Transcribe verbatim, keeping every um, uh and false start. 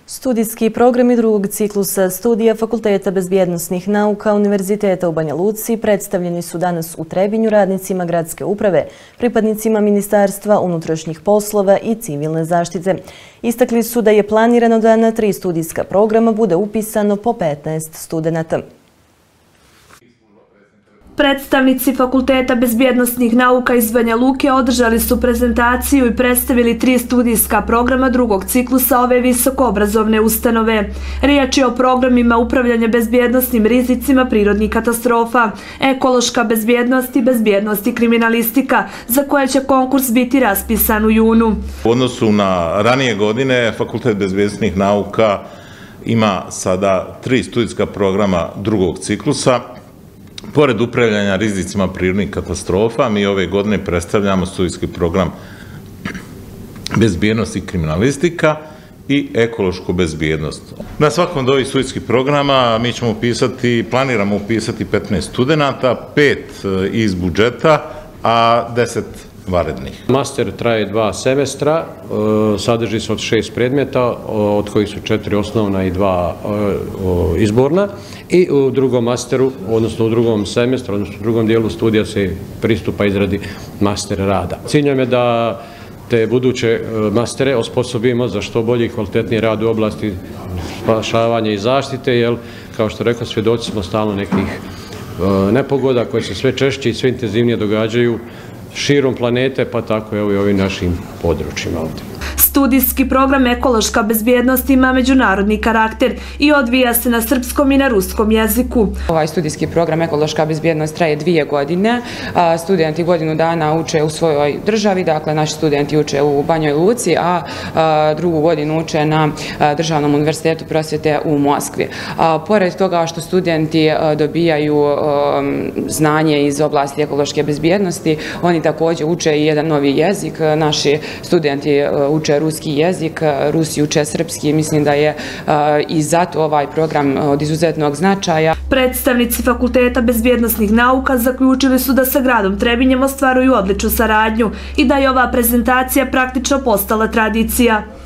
Studijski programi drugog ciklusa studija Fakulteta bezbjednosnih nauka Univerziteta u Banja Luci predstavljeni su danas u Trebinju radnicima gradske uprave, pripadnicima Ministarstva unutrašnjih poslova i civilne zaštite. Istakli su da je planirano da na tri studijska programa bude upisano po petnaest studenata. Predstavnici Fakulteta bezbjednosnih nauka iz Banja Luke održali su prezentaciju i predstavili tri studijska programa drugog ciklusa ove visokoobrazovne ustanove. Riječ je o programima upravljanja bezbjednosnim rizicima prirodnih katastrofa, ekološka bezbjednost i bezbjednost i kriminalistika, za koje će konkurs biti raspisan u junu. U odnosu na ranije godine, Fakultet bezbjednosnih nauka ima sada tri studijska programa drugog ciklusa. Pored upravljanja rizicima prirodnih katastrofa, mi ove godine predstavljamo studijski program bezbjednost i kriminalistika i ekološku bezbjednost. Na svakom od ovih studijskih programa mi ćemo upisati, planiramo upisati petnaest studenata, pet iz budžeta, a deset vanrednih. Master traje dva semestra, sadrži se od šest predmeta, od kojih su četiri osnovna i dva izborna. I u drugom masteru, odnosno u drugom semestru, odnosno u drugom dijelu studija se pristupa izradi master rada. Ciljem je da te buduće mastere osposobimo za što bolji i kvalitetniji rad u oblasti spašavanja i zaštite, jer, kao što rekao, svjedoci smo stalno nekih nepogoda koje se sve češće i sve intenzivnije događaju širom planete, pa tako i ovim našim područjima ovdje. Studijski program ekološka bezbjednost ima međunarodni karakter i odvija se na srpskom i na ruskom jeziku. Ovaj studijski program ekološka bezbjednost traje dvije godine. Studenti godinu dana uče u svojoj državi, dakle naši studenti uče u Banjoj Luci, a drugu godinu uče na Državnom univerzitetu prosvjete u Moskvi. Pored toga što studenti dobijaju znanje iz oblasti ekološke bezbjednosti, oni također uče i jedan novi jezik. Naši studenti uče ruski jezik, Rusi uče srpski, mislim da je i zato ovaj program od izuzetnog značaja. Predstavnici Fakulteta bezbjednosnih nauka zaključili su da sa gradom Trebinjem ostvaruju odličnu saradnju i da je ova prezentacija praktično postala tradicija.